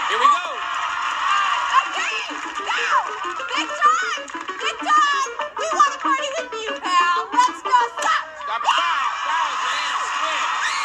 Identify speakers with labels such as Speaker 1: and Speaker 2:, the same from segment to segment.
Speaker 1: Here we go.
Speaker 2: Okay, go! Big time! Big time! We want to party with you, pal. Let's go. Stop!
Speaker 1: Stop at 5,000 and a spin.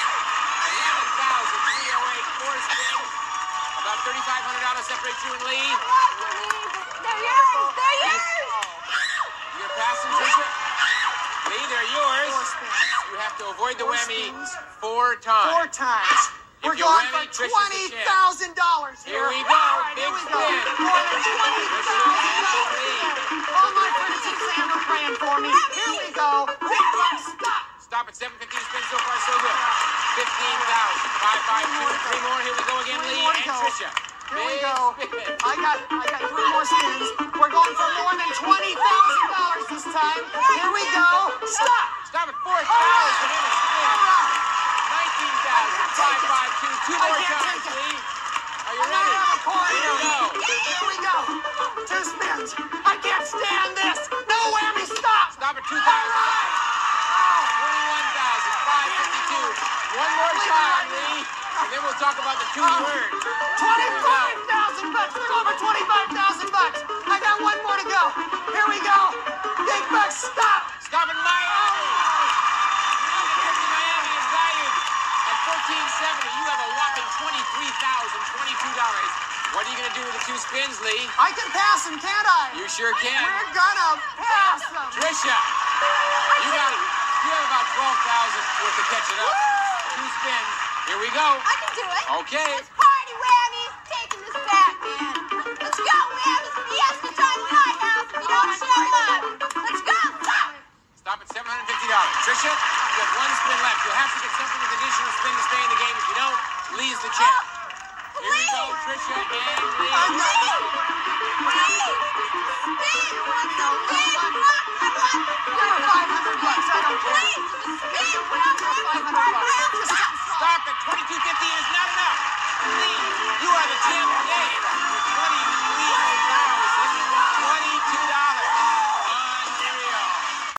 Speaker 1: 11,308, 4 spins. About $3,500 separates you and Lee.
Speaker 2: They're yours! They're yours!
Speaker 1: You're passing, Tricia. Lee, they're yours.
Speaker 3: 4 spins.
Speaker 1: You have to avoid the
Speaker 3: 4
Speaker 1: whammy
Speaker 3: spins.
Speaker 1: 4 times.
Speaker 3: 4 times.
Speaker 1: If
Speaker 3: We're
Speaker 1: you
Speaker 3: going
Speaker 1: whammy,
Speaker 3: for
Speaker 1: Tricia's the champ.
Speaker 3: $20,000
Speaker 1: Here we go.
Speaker 3: All right,
Speaker 1: Big
Speaker 3: here we go.
Speaker 1: spin.
Speaker 3: More than $20,000. All my friends in Sam are praying for me. Here we go. Big bucks. Stop.
Speaker 1: Stop at 750 spins so far, so good. 15,000. 5, 5, 2, 3 more. Here we go again,
Speaker 3: Three
Speaker 1: Lee
Speaker 3: more to
Speaker 1: and
Speaker 3: go.
Speaker 1: Tricia.
Speaker 3: Here we
Speaker 1: Big
Speaker 3: go.
Speaker 1: spin.
Speaker 3: I got 3 more spins. We're going for more than $20,000 this time. Here we go. Stop.
Speaker 1: Stop at 4,000
Speaker 3: All right.
Speaker 1: and a spin.
Speaker 3: All right.
Speaker 1: 19,000. 5, 5, 2. 2
Speaker 3: I
Speaker 1: more
Speaker 3: can't
Speaker 1: times,
Speaker 3: take it.
Speaker 1: Lee. Are you
Speaker 3: I'm
Speaker 1: ready?
Speaker 3: gonna have a party.
Speaker 1: Here we go.
Speaker 3: Here we go. 2 spins. I can't stand this. No whammy. Stop.
Speaker 1: Stop at 2,000.
Speaker 3: Oh.
Speaker 1: 21,552. One more time, Lee. And then we'll talk about the 2 words.
Speaker 3: $25,000 bucks. We're going for $25,000 bucks. I got 1 more to go. Here we go. Big bucks. Stop.
Speaker 1: Stop in Miami. Miami is valued at $14.70. You have a whopping $23,022. What are you going to do with the 2 spins, Lee?
Speaker 3: I can pass them, can't I?
Speaker 1: You sure can.
Speaker 3: We're gonna pass them.
Speaker 1: Tricia, you have about 12,000 worth of catching up. 2 spins. Here we go.
Speaker 2: I can do it.
Speaker 1: Okay.
Speaker 2: Let's party, Whammy. Taking this back, man. Let's go, Whammy. He has the time in my house if you don't show up. Let's go. Stop.
Speaker 1: Stop at $750. Tricia, you have 1 spin left. You'll have to get something with additional spin to stay in the game. If you don't, Lee's the champ. Here we go, Tricia and Lee.
Speaker 2: Please. Spin.